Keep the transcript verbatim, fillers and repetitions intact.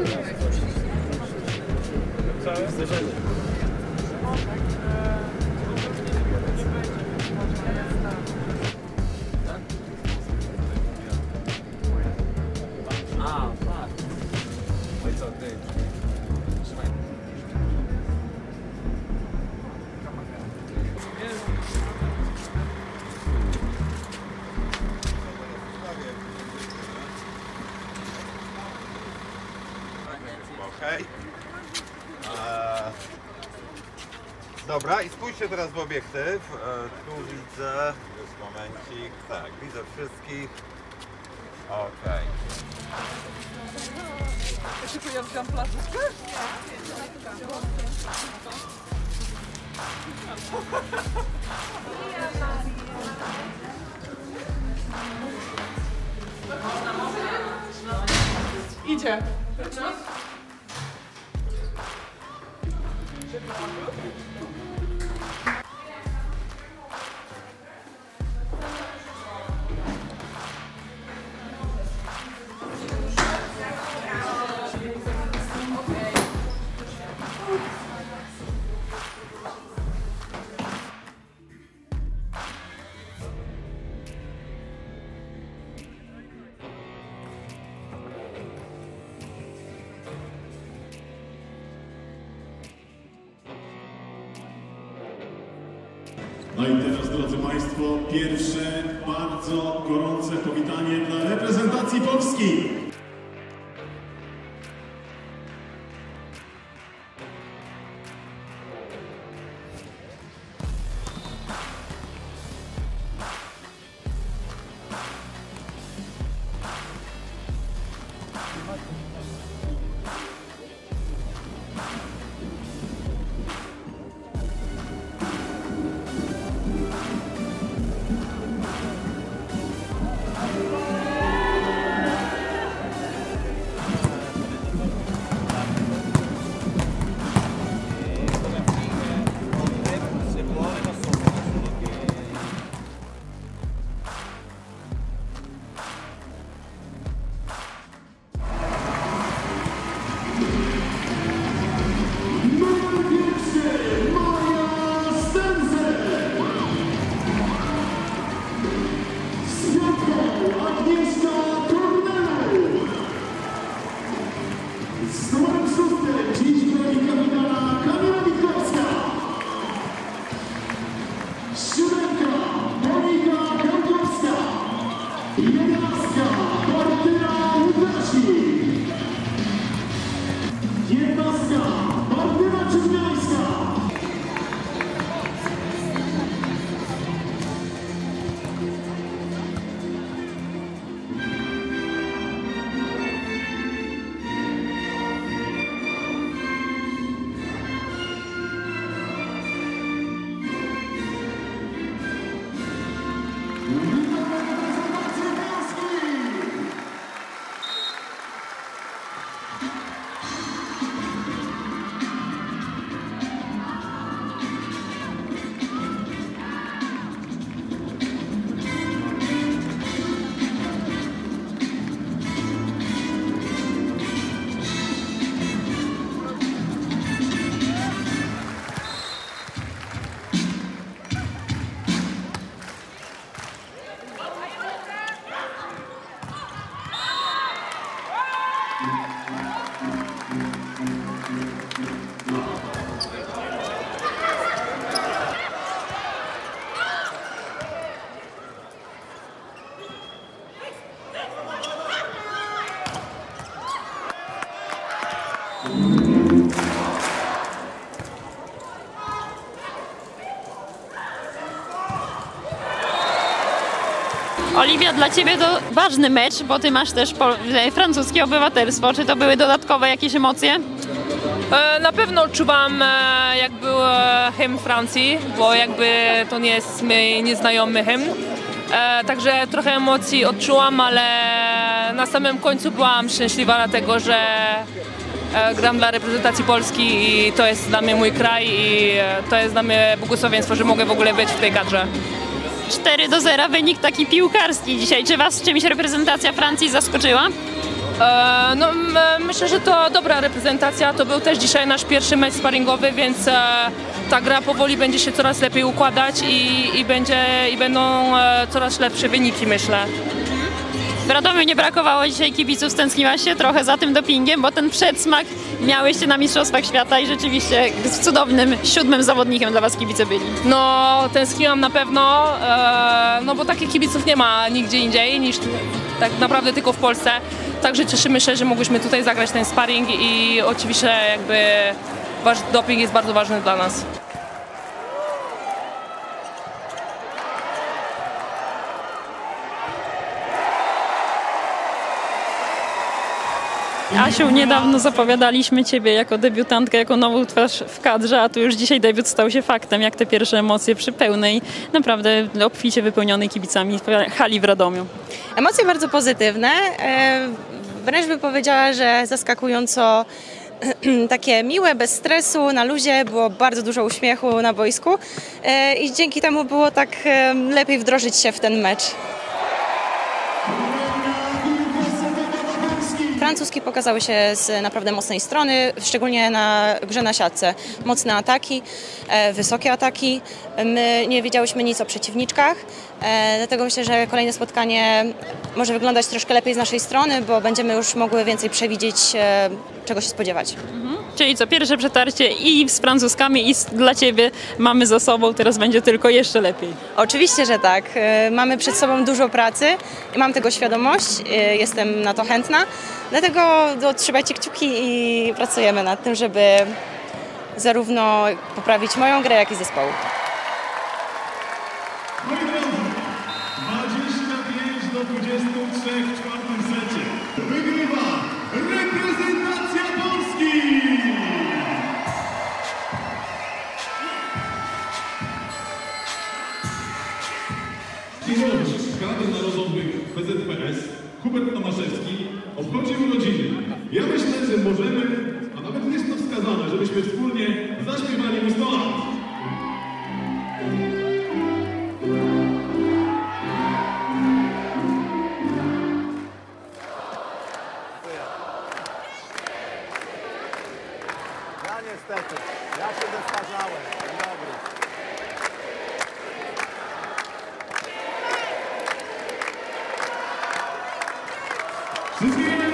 Okej. Eee, dobra, i spójrzcie teraz w obiektyw. Eee, tu widzę, już momencik, tak, widzę wszystkich. Okej. Ja wziąłem plażówkę? Idzie. No i teraz, drodzy Państwo, pierwsze bardzo gorące powitanie dla reprezentacji Polski. Oliwia, dla Ciebie to ważny mecz, bo Ty masz też francuskie obywatelstwo. Czy to były dodatkowe jakieś emocje? Na pewno odczuwam, jak był hymn Francji, bo jakby to nie jest mój nieznajomy hymn. Także trochę emocji odczułam, ale na samym końcu byłam szczęśliwa dlatego, że gram dla reprezentacji Polski i to jest dla mnie mój kraj i to jest dla mnie błogosławieństwo, że mogę w ogóle być w tej kadrze. cztery do zera wynik taki piłkarski dzisiaj. Czy Was czymś reprezentacja Francji zaskoczyła? E, no, m, myślę, że to dobra reprezentacja. To był też dzisiaj nasz pierwszy mecz sparingowy, więc e, ta gra powoli będzie się coraz lepiej układać i, i, będzie, i będą e, coraz lepsze wyniki, myślę. W Radomiu nie brakowało dzisiaj kibiców, stęskniłaś się trochę za tym dopingiem, bo ten przedsmak miałyście na Mistrzostwach Świata i rzeczywiście z cudownym siódmym zawodnikiem dla was kibice byli. No, tęskniłam na pewno, e, no bo takich kibiców nie ma nigdzie indziej niż tak naprawdę tylko w Polsce. Także cieszymy się, że mogłyśmy tutaj zagrać ten sparring i oczywiście jakby wasz doping jest bardzo ważny dla nas. Asiu, niedawno zapowiadaliśmy Ciebie jako debiutantkę, jako nową twarz w kadrze, a tu już dzisiaj debiut stał się faktem. Jak te pierwsze emocje przy pełnej, naprawdę obficie wypełnionej kibicami hali w Radomiu? Emocje bardzo pozytywne, e, wręcz bym powiedziała, że zaskakująco takie miłe, bez stresu, na luzie, było bardzo dużo uśmiechu na boisku e, i dzięki temu było tak e, lepiej wdrożyć się w ten mecz. Francuski pokazały się z naprawdę mocnej strony, szczególnie na grze na siatce. Mocne ataki, e, wysokie ataki. My nie wiedziałyśmy nic o przeciwniczkach, e, dlatego myślę, że kolejne spotkanie może wyglądać troszkę lepiej z naszej strony, bo będziemy już mogły więcej przewidzieć, e, czego się spodziewać. Mhm. Czyli co, pierwsze przetarcie i z Francuskami, i z, dla Ciebie mamy za sobą, teraz będzie tylko jeszcze lepiej. Oczywiście, że tak. E, mamy przed sobą dużo pracy i mam tego świadomość, e, jestem na to chętna. Dlatego no, trzymajcie kciuki i pracujemy nad tym, żeby zarówno poprawić moją grę, jak i zespołu. Moi drodzy, dwadzieścia pięć do dwudziestu trzech w czwartym secie. Wygrywa reprezentacja Polski! Dzień dobry, Kadr Narodowy P Z P S, Hubert Tomaszewski, obchodzi urodziny. Ja myślę, że możemy, a nawet jest to wskazane, żebyśmy wspólnie zaśpiewali mu sto lat. Ja niestety, ja się zestarzałem. Dzień dobry. Wszystkiego